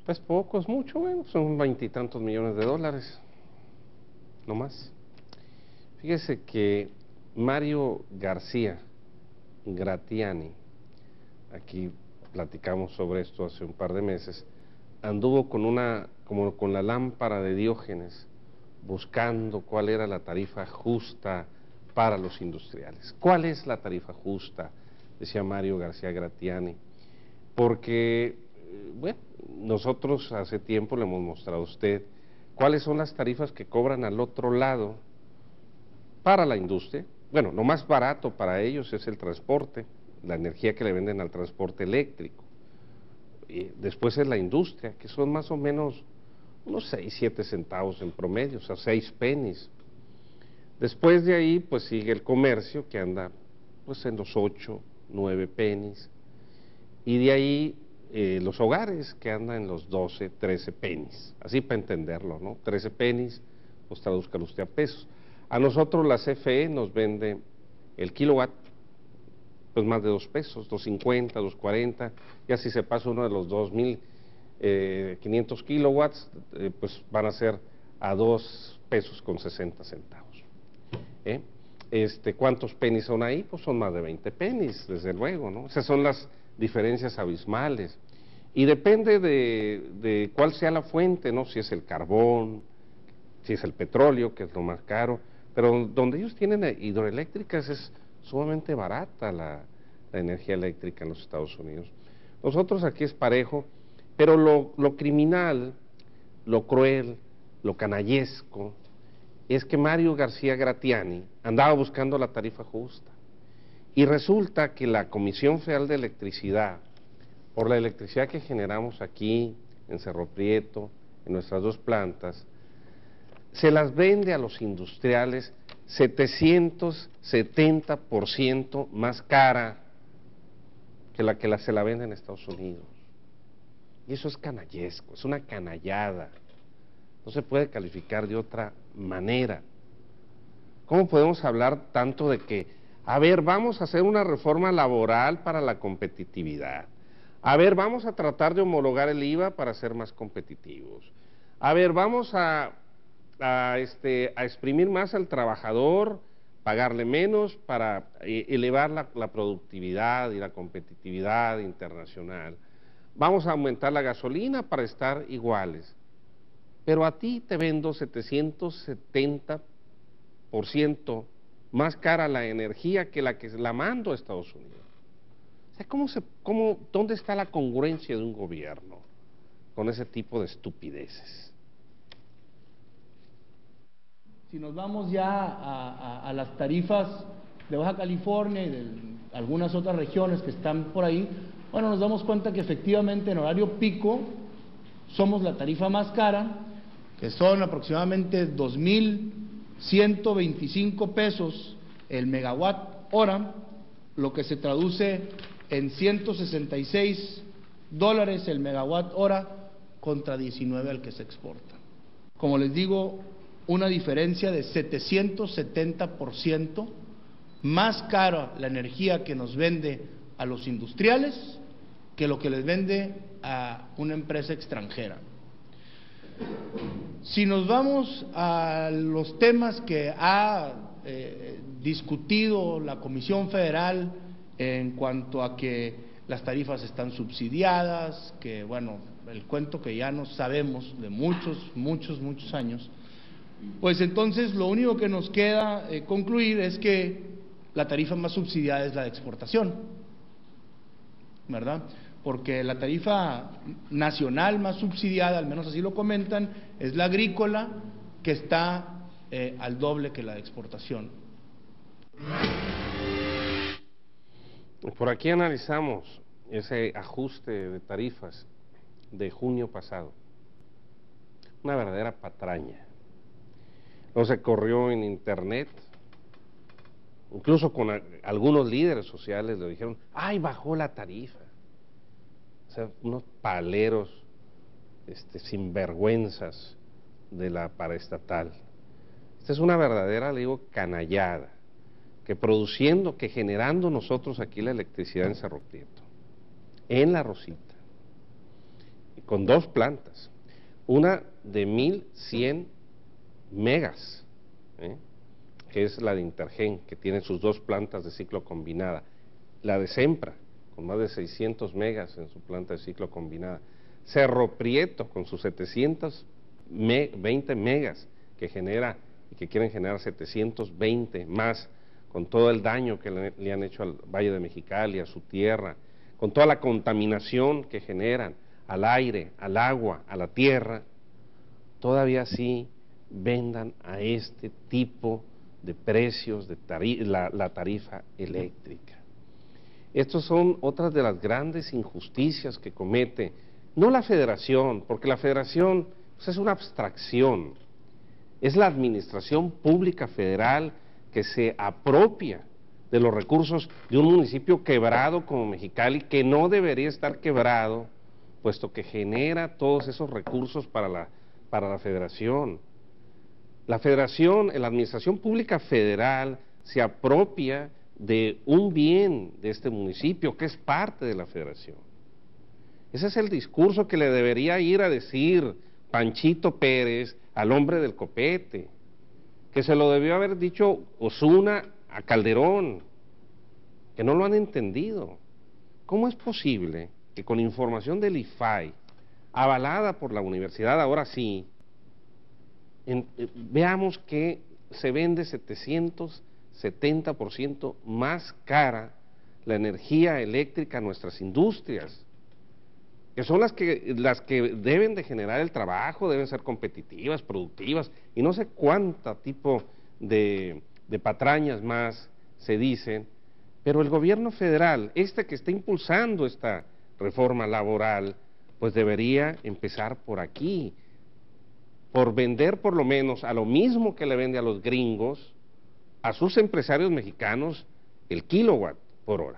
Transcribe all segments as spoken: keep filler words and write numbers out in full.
Pues poco, es mucho, bueno, son veintitantos millones de dólares, no más. Fíjese que Mario García Gratiani, aquí platicamos sobre esto hace un par de meses, anduvo con una, como con la lámpara de Diógenes, buscando cuál era la tarifa justa para los industriales. ¿Cuál es la tarifa justa?, decía Mario García Gratiani, porque, bueno, nosotros hace tiempo le hemos mostrado a usted cuáles son las tarifas que cobran al otro lado para la industria. Bueno, lo más barato para ellos es el transporte, la energía que le venden al transporte eléctrico. Y después es la industria, que son más o menos unos seis, siete centavos en promedio, o sea, seis pennies. Después de ahí, pues sigue el comercio, que anda pues en los ocho, nueve pennies. Y de ahí eh, los hogares, que andan en los doce, trece pennies. Así para entenderlo, ¿no? trece pennies, pues tradúzcalo usted a pesos. A nosotros la C F E nos vende el kilowatt, pues más de dos pesos, dos cincuenta, dos cuarenta, ya si se pasa uno de los dos mil quinientos kilowatts, eh, pues van a ser a dos pesos con sesenta centavos. ¿Eh? Este, ¿Cuántos pennies son ahí? Pues son más de veinte pennies, desde luego, ¿no? Esas son las diferencias abismales. Y depende de, de cuál sea la fuente, ¿no? Si es el carbón, si es el petróleo, que es lo más caro, pero donde ellos tienen hidroeléctricas es sumamente barata la, la energía eléctrica en los Estados Unidos. Nosotros aquí es parejo, pero lo, lo criminal, lo cruel, lo canallesco, es que Mario García Gratiani andaba buscando la tarifa justa. Y resulta que la Comisión Federal de Electricidad, por la electricidad que generamos aquí, en Cerro Prieto, en nuestras dos plantas, se las vende a los industriales setecientos setenta por ciento más cara que la que la, se la vende en Estados Unidos. Y eso es canallesco, es una canallada. No se puede calificar de otra manera. ¿Cómo podemos hablar tanto de que, a ver, vamos a hacer una reforma laboral para la competitividad? A ver, vamos a tratar de homologar el I V A para ser más competitivos. A ver, vamos a, a, este, a exprimir más al trabajador, pagarle menos para elevar la, la productividad y la competitividad internacional. Vamos a aumentar la gasolina para estar iguales. Pero a ti te vendo setecientos setenta por ciento más cara la energía que la que la mando a Estados Unidos. O sea, ¿cómo se, cómo, ¿dónde está la congruencia de un gobierno con ese tipo de estupideces? Si nos vamos ya a, a, a las tarifas de Baja California y de algunas otras regiones que están por ahí, bueno, nos damos cuenta que efectivamente en horario pico somos la tarifa más cara, que son aproximadamente dos mil ciento veinticinco pesos el megawatt hora, lo que se traduce en ciento sesenta y seis dólares el megawatt hora contra diecinueve al que se exporta. Como les digo, una diferencia de setecientos setenta por ciento más cara la energía que nos vende a los industriales que lo que les vende a una empresa extranjera. Si nos vamos a los temas que ha eh, discutido la Comisión Federal en cuanto a que las tarifas están subsidiadas, que bueno, el cuento que ya no sabemos de muchos, muchos, muchos años, pues entonces lo único que nos queda eh, concluir es que la tarifa más subsidiada es la de exportación, ¿verdad? Porque la tarifa nacional más subsidiada, al menos así lo comentan, es la agrícola, que está eh, al doble que la de exportación. Por aquí analizamos ese ajuste de tarifas de junio pasado. Una verdadera patraña. No se corrió en internet, incluso con a, algunos líderes sociales le dijeron, ¡ay, bajó la tarifa! O sea, unos paleros este, sinvergüenzas de la paraestatal. Esta es una verdadera, le digo, canallada, que produciendo, que generando nosotros aquí la electricidad en Cerro Prieto, en La Rosita, con dos plantas, una de mil cien megas, ¿eh? que es la de Intergen, que tiene sus dos plantas de ciclo combinada, la de Sempra, con más de seiscientos megas en su planta de ciclo combinada, Cerro Prieto, con sus setecientos veinte megas, que genera y que quieren generar setecientos veinte más, con todo el daño que le, le han hecho al Valle de Mexicali, a su tierra, con toda la contaminación que generan al aire, al agua, a la tierra, todavía así vendan a este tipo de precios de tari la, la tarifa eléctrica. Estas son otras de las grandes injusticias que comete, no la Federación, porque la Federación pues, es una abstracción, es la administración pública federal que se apropia de los recursos de un municipio quebrado como Mexicali, que no debería estar quebrado, puesto que genera todos esos recursos para la, para la Federación. La Federación, la administración pública federal se apropia de un bien de este municipio que es parte de la Federación. Ese es el discurso que le debería ir a decir Panchito Pérez al hombre del copete, que se lo debió haber dicho Osuna a Calderón, que no lo han entendido. ¿Cómo es posible que con información del I F A I, avalada por la universidad, ahora sí, en, eh, veamos que se vende setecientos setenta por ciento más cara la energía eléctrica a nuestras industrias, que son las que, las que deben de generar el trabajo, deben ser competitivas, productivas, y no sé cuánto tipo de, de patrañas más se dicen, pero el gobierno federal, este que está impulsando esta reforma laboral, pues debería empezar por aquí, por vender por lo menos a lo mismo que le vende a los gringos, a sus empresarios mexicanos, el kilowatt por hora.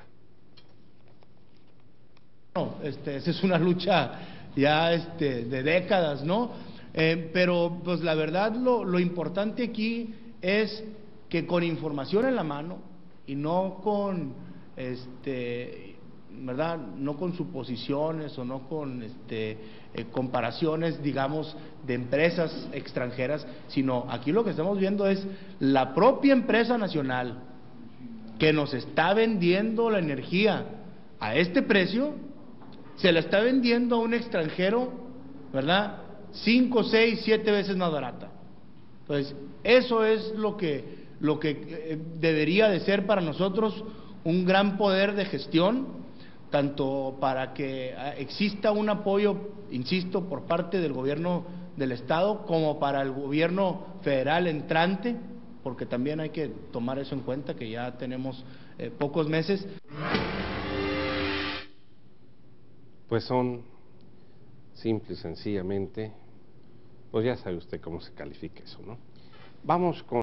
No, este, esa es una lucha ya este, de décadas, ¿no? Eh, pero pues la verdad lo, lo importante aquí es que con información en la mano y no con, este, ¿verdad? No con suposiciones o no con este, eh, comparaciones, digamos, de empresas extranjeras, sino aquí lo que estamos viendo es la propia empresa nacional que nos está vendiendo la energía a este precio, se la está vendiendo a un extranjero, ¿verdad? Cinco, seis, siete veces más barata. Entonces, eso es lo que, lo que eh, debería de ser para nosotros un gran poder de gestión, tanto para que exista un apoyo, insisto, por parte del gobierno del Estado, como para el gobierno federal entrante, porque también hay que tomar eso en cuenta, que ya tenemos eh, pocos meses. Pues son, simple y sencillamente, pues ya sabe usted cómo se califica eso, ¿no? Vamos con